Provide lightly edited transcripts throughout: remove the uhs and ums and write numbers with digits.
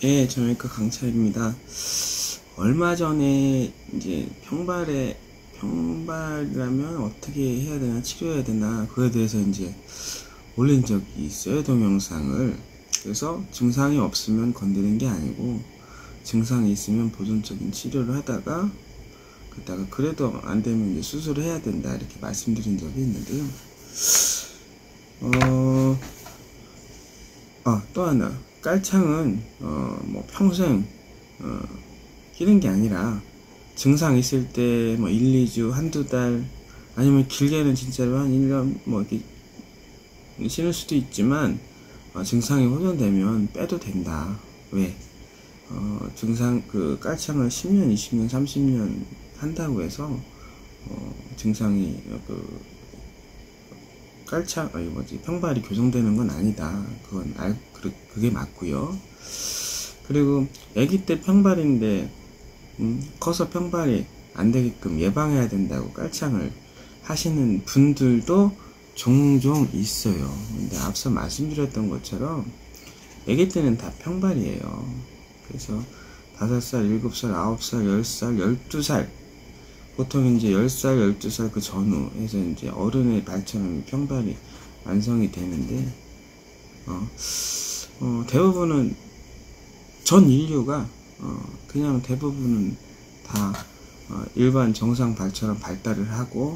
예, 정형외과 강철입니다. 얼마 전에 이제 평발이라면 어떻게 해야 되나, 치료해야 되나, 그거에 대해서 이제 올린 적이 있어요, 동영상을. 그래서 증상이 없으면 건드는 게 아니고, 증상이 있으면 보존적인 치료를 하다가, 그래도 안 되면 이제 수술을 해야 된다, 이렇게 말씀드린 적이 있는데요. 또 하나. 깔창은, 평생, 끼는 게 아니라, 증상 있을 때, 1, 2주, 한두 달, 아니면 길게는 진짜로 한 1년, 이렇게, 신을 수도 있지만, 증상이 호전되면 빼도 된다. 왜? 깔창을 10년, 20년, 30년 한다고 해서, 증상이, 평발이 교정되는 건 아니다. 그게 맞고요. 그리고 아기 때 평발인데 커서 평발이 안 되게끔 예방해야 된다고 깔창을 하시는 분들도 종종 있어요. 근데 앞서 말씀드렸던 것처럼 아기 때는 다 평발이에요. 그래서 5살, 7살, 9살, 10살, 12살 보통 이제 10살, 12살 그 전후에서 이제 어른의 발전은 평발이 완성이 되는데, 대부분은, 전 인류가, 그냥 대부분은 다, 일반 정상 발처럼 발달을 하고,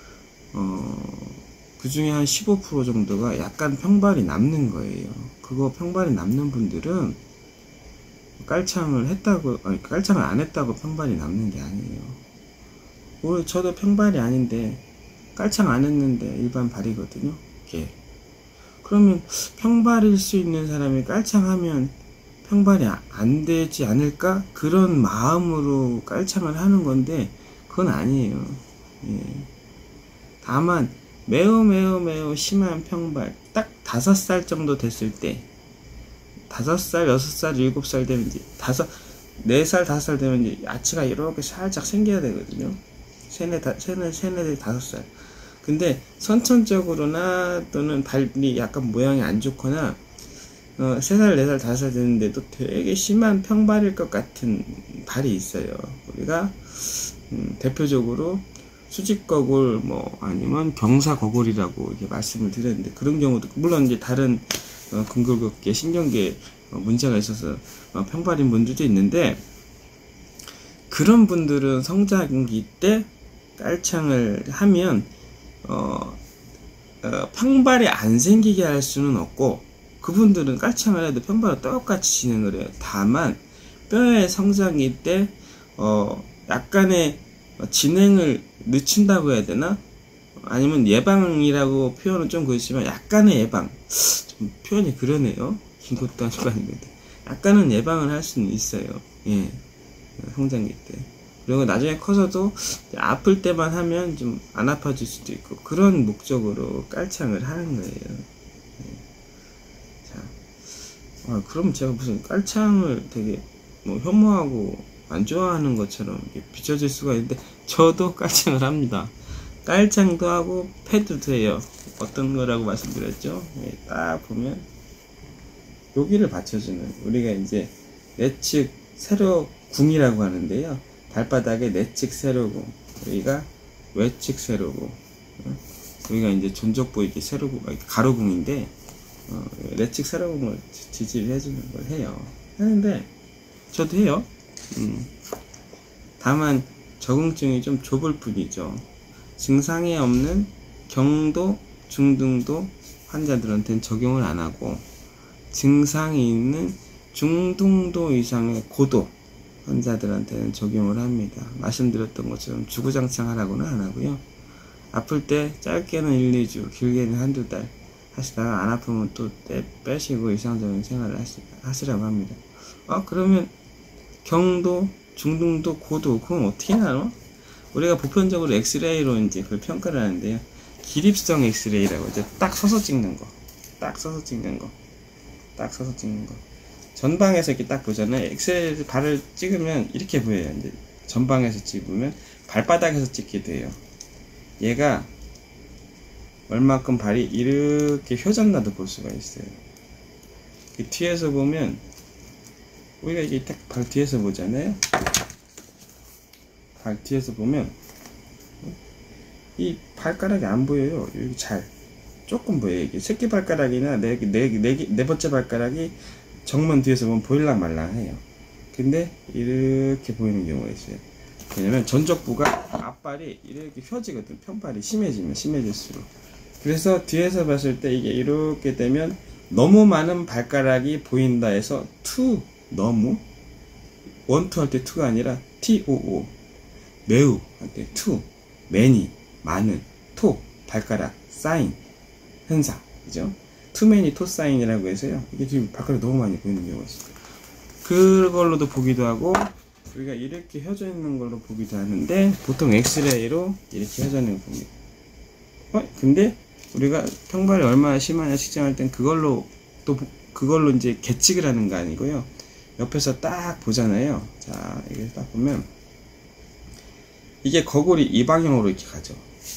그 중에 한 15% 정도가 약간 평발이 남는 거예요. 그거 평발이 남는 분들은, 깔창을 안 했다고 평발이 남는 게 아니에요. 저도 평발이 아닌데 깔창 안 했는데 일반 발이거든요. 이게. 그러면 평발일 수 있는 사람이 깔창하면 평발이 안 되지 않을까? 그런 마음으로 깔창을 하는 건데 그건 아니에요. 예. 다만 매우 심한 평발, 딱 5살 정도 됐을 때, 5살, 6살, 7살 되면 이제 4살, 5살 되면 이제 야채가 이렇게 살짝 생겨야 되거든요. 세네, 5살. 근데 선천적으로나 또는 발이 약간 모양이 안 좋거나 3살, 4살, 5살 됐는데도 되게 심한 평발일 것 같은 발이 있어요. 우리가 대표적으로 수직거골 아니면 경사거골이라고 이렇게 말씀을 드렸는데, 그런 경우도 물론 이제 다른 근골격계, 신경계 문제가 있어서 평발인 분들도 있는데, 그런 분들은 성장기 때 깔창을 하면 평발이 안 생기게 할 수는 없고, 그분들은 깔창을 해도 평발은 똑같이 진행을 해요. 다만 뼈의 성장기 때 약간의 진행을 늦춘다고 해야 되나? 아니면 예방이라고 표현은 좀 그렇지만 약간의 예방, 좀 표현이 그러네요. 긴 것도 아닌데 약간은 예방을 할 수는 있어요. 예, 성장기 때. 그리고 나중에 커서도 아플 때만 하면 좀 안 아파질 수도 있고, 그런 목적으로 깔창을 하는 거예요. 자, 그럼 제가 무슨 깔창을 되게 혐오하고 안 좋아하는 것처럼 비춰질 수가 있는데, 저도 깔창을 합니다. 깔창도 하고 패드도 해요. 어떤 거라고 말씀드렸죠? 딱 보면 여기를 받쳐주는, 우리가 이제 내측 세로궁이라고 하는데요. 발바닥에 내측 세로궁, 여기가 외측 세로궁, 여기가 이제 전족부 이렇게 세로궁, 가로궁인데, 내측 세로궁을 지지를 해주는 걸 해요. 하는데 저도 해요. 다만 적응증이 좀 좁을 뿐이죠. 증상이 없는 경도, 중등도 환자들한테는 적용을 안 하고, 증상이 있는 중등도 이상의 고도 환자들한테는 적용을 합니다. 말씀드렸던 것처럼 주구장창 하라고는 안 하고요. 아플 때 짧게는 1, 2주, 길게는 한두 달 하시다가 안 아프면 또 빼시고 일상적인 생활을 하시라고 합니다. 그러면 경도, 중등도, 고도, 그건 어떻게 나눠? 우리가 보편적으로 엑스레이로 이제 그걸 평가를 하는데요. 기립성 엑스레이라고 하죠. 딱 서서 찍는 거. 전방에서 이렇게 딱 보잖아요. 엑스레이를 발을 찍으면 이렇게 보여요. 이제 전방에서 찍으면 발바닥에서 찍게 돼요. 얘가 얼마큼 발이 이렇게 효전나도 볼 수가 있어요. 뒤에서 보면 우리가 이게 딱 발 뒤에서 보잖아요. 발 뒤에서 보면 이 발가락이 안 보여요. 여기 잘 조금 보여요. 이게 새끼 발가락이나 네 번째 발가락이 정면 뒤에서 보면 보일랑 말랑해요. 근데 이렇게 보이는 경우가 있어요. 왜냐면 전족부가 앞발이 이렇게 펴지거든. 편발이 심해지면 심해질수록. 그래서 뒤에서 봤을 때 이게 이렇게 되면 너무 많은 발가락이 보인다 해서 너무 원투 할 때 투가 아니라 TOO 매우 할 때 many 많은 발가락 사인 현상 그죠? many 사인이라고 해서요. 이게 지금 발가락이 너무 많이 보이는 경우가 있어요. 그걸로도 보기도 하고 우리가 이렇게 혀져 있는 걸로 보기도 하는데 보통 엑스레이로 이렇게 혀져 있는 거 봅니다. 근데 우리가 평발이 얼마나 심하냐 측정할 땐 그걸로 이제 계측을 하는 거 아니고요. 옆에서 딱 보잖아요. 자, 이게 딱 보면 이게 거골이 이 방향으로 이렇게 가죠.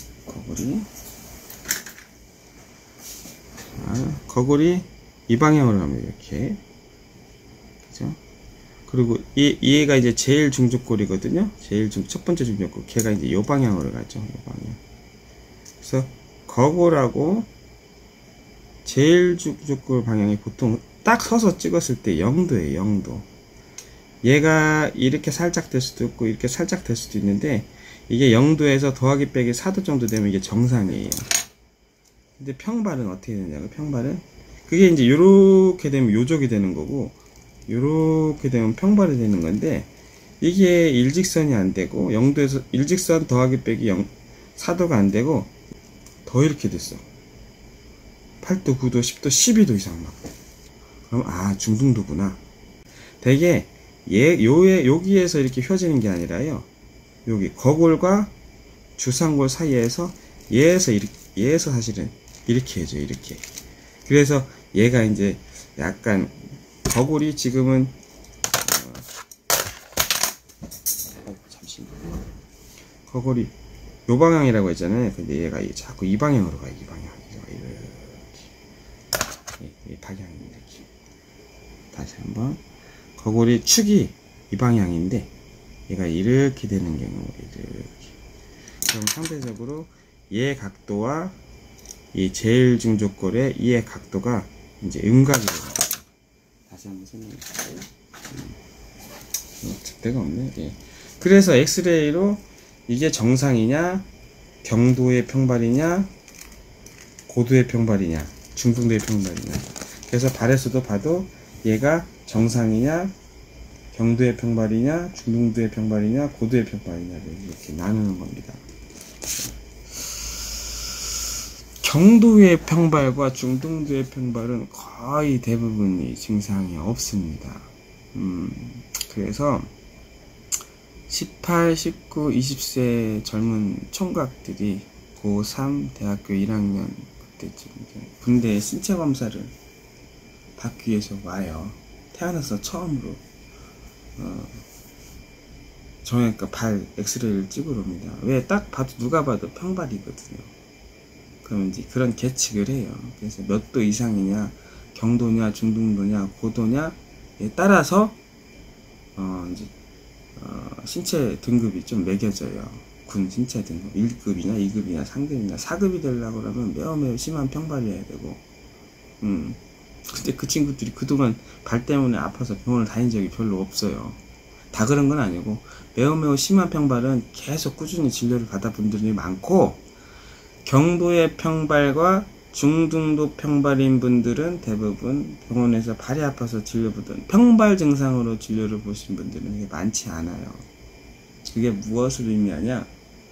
거골이 이 방향으로 갑니다. 이렇게. 그죠? 그리고 얘가 이제 제일 중족골이거든요. 첫 번째 중족골. 걔가 이제 요 방향으로 가죠. 요 방향. 그래서 거골하고 제일 중족골 방향이 보통 딱 서서 찍었을 때 0도예요. 0도. 얘가 이렇게 살짝 될 수도 있고 이렇게 살짝 될 수도 있는데 이게 0도에서 더하기 빼기 4도 정도 되면 이게 정상이에요. 근데 평발은 어떻게 되냐고. 평발은 그게 이제 요렇게 되면 요족이 되는 거고 요렇게 되면 평발이 되는 건데 이게 일직선이 안 되고 0도에서 일직선 더하기 빼기 4도가 안 되고 더 이렇게 됐어. 8도, 9도, 10도, 12도 이상 막. 그럼 중등도구나. 되게 여기에서 이렇게 펴지는 게 아니라요. 여기 거골과 주상골 사이에서 얘에서 사실은 이렇게 해줘. 이렇게. 그래서 얘가 이제 약간 거골이 지금은 잠시만요. 거골이 요 방향이라고 했잖아요. 근데 얘가 자꾸 이 방향으로 가. 이 방향. 이 방향이 이렇게. 다시 한번. 거골이 축이 이 방향인데 얘가 이렇게 되는 경우 이렇게. 그럼 상대적으로 얘 각도와 이 제일 중족골의 이의 각도가 이제 음각이 됩니다. 다시 한번 설명해 줄게요. 득대가 없네. 예. 그래서 엑스레이로 이게 정상이냐, 경도의 평발이냐, 고도의 평발이냐, 중등도의 평발이냐. 그래서 발에서도 봐도 얘가 정상이냐, 경도의 평발이냐, 중등도의 평발이냐, 고도의 평발이냐를 이렇게 나누는 겁니다. 경도의 평발과 중등도의 평발은 거의 대부분이 증상이 없습니다. 그래서 18, 19, 20세 젊은 총각들이 고3 대학교 1학년 그때쯤 군대 신체 검사를 받기 위해서 와요. 태어나서 처음으로 그러니까 발 엑스레이를 찍으러 옵니다. 왜 딱 봐도 누가 봐도 평발이거든요. 그럼 이제 그런 계측을 해요. 그래서 몇 도 이상이냐, 경도냐, 중등도냐, 고도냐에 따라서 이제 신체 등급이 좀 매겨져요. 군 신체 등급 1급이냐, 2급이냐, 3급이냐, 4급이 되려고 그러면 매우 심한 평발이어야 되고. 근데 그 친구들이 그동안 발 때문에 아파서 병원을 다닌 적이 별로 없어요. 다 그런 건 아니고 매우 심한 평발은 계속 꾸준히 진료를 받아본 분들이 많고, 경도의 평발과 중등도 평발인 분들은 대부분 병원에서 발이 아파서 진료보던 평발 증상으로 진료를 보신 분들은 많지 않아요. 그게 무엇을 의미하냐?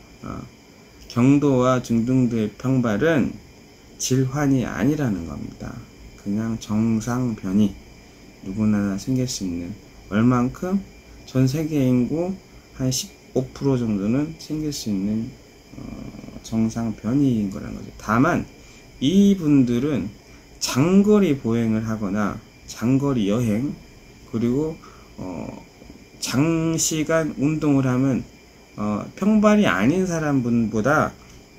경도와 중등도의 평발은 질환이 아니라는 겁니다. 그냥 정상변이 누구나 생길 수 있는, 얼만큼 전 세계 인구 한 15% 정도는 생길 수 있는 정상변이인 거라는 거죠. 다만 이분들은 장거리 보행을 하거나 장거리 여행, 그리고 장시간 운동을 하면 평발이 아닌 사람분보다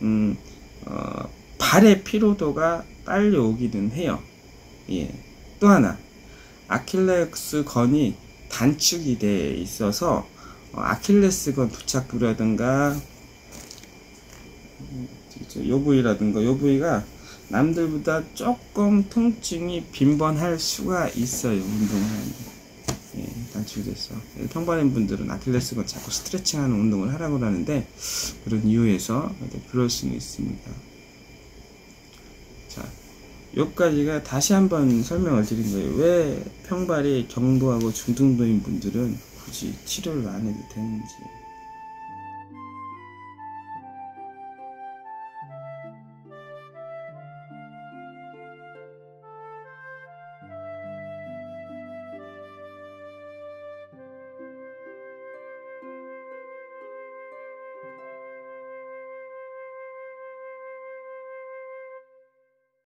발의 피로도가 빨리 오기는 해요. 예. 또 하나, 아킬레스 건이 단축이 돼 있어서 아킬레스건 부착부라든가 요 부위라든가 요 부위가 남들보다 조금 통증이 빈번할 수가 있어요. 운동을 하는데. 예, 단축돼서 평발인 분들은 아킬레스건 자꾸 스트레칭하는 운동을 하라고 하는데 그런 이유에서 그럴 수는 있습니다. 자, 여기까지가 다시 한번 설명을 드린 거예요. 왜 평발이 경부하고 중등도인 분들은 굳이 치료를 안 해도 되는지.